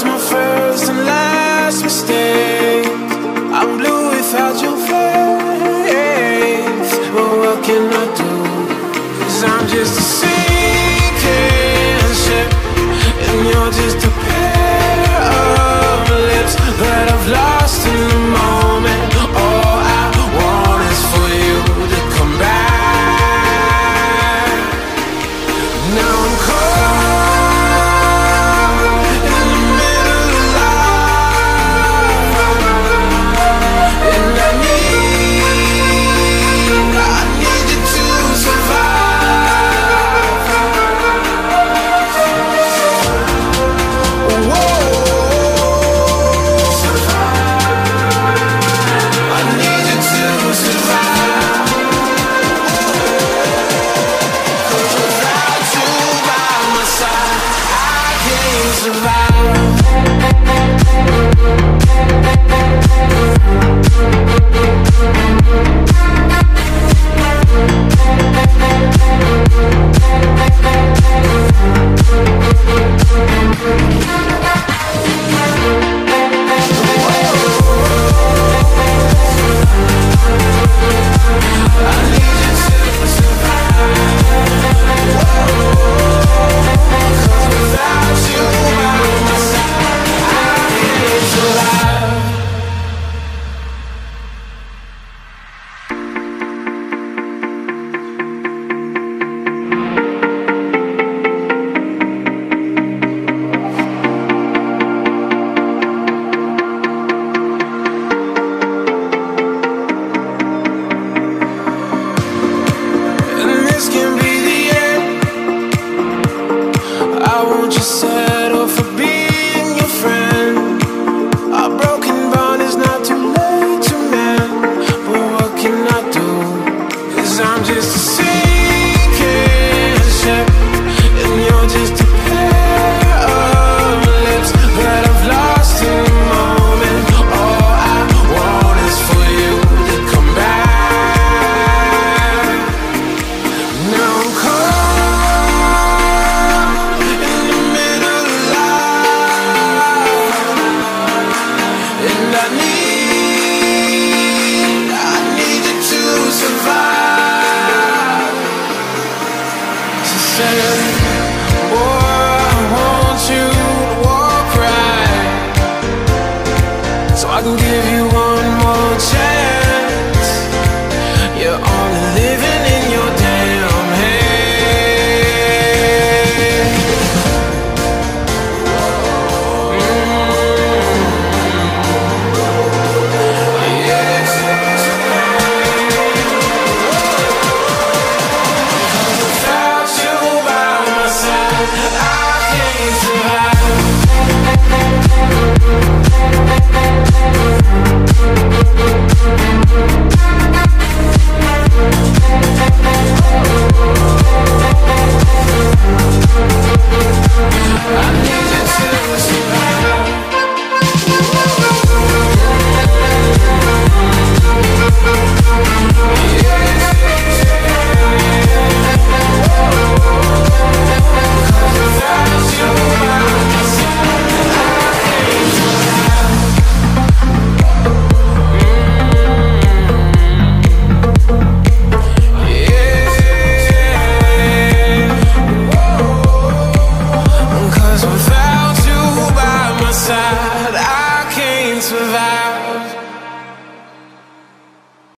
my first and last mistake. I'm blue without your face. But what can I do? 'Cause I'm just a sinking ship, and you're just a pair of lips that I've lost in the moment. All I want is for you to come back. Now I'm caught in the middle of life, and I need you to survive. Whoa, I need you to survive. 'Cause without you by my side, I can't survive. I need you to survive. 'Cause without you by my side, I can't survive. And this can be the end. I won't just settle for being your friend. Our broken bond is not too late to mend. But what can I do? 'Cause I'm just a sinking ship, and you're just a pair of lips that I've lost in the moment. All I want is for you to come back. Now I'm caught in the middle of life, and I need you to survive. She said, boy, I want you to walk right, so I can give you one more chance. You're only living in your damn head. Without you by my side, I can't survive. I need you to survive. Cause without you by my side, I can't survive.